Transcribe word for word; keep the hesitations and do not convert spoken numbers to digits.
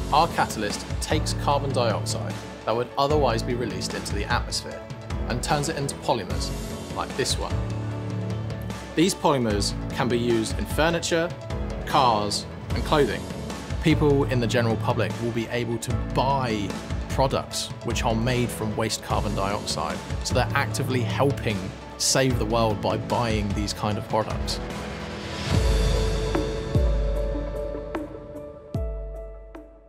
our catalyst takes carbon dioxide that would otherwise be released into the atmosphere and turns it into polymers, like this one. These polymers can be used in furniture, cars, and clothing. People in the general public will be able to buy products which are made from waste carbon dioxide, so they're actively helping save the world by buying these kind of products.